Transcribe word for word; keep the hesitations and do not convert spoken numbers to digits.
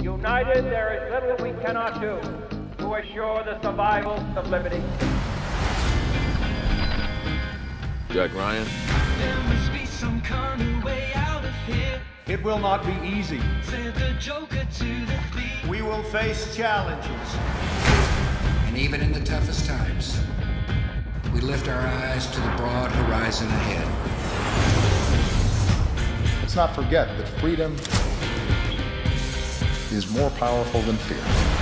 United, there is little we cannot do to assure the survival of liberty. Jack Ryan. There must be some kind of way out of here. It will not be easy. Said the Joker to the thief. We will face challenges. And even in the toughest times, we lift our eyes to the broad horizon ahead. Let's not forget that freedom is more powerful than fear.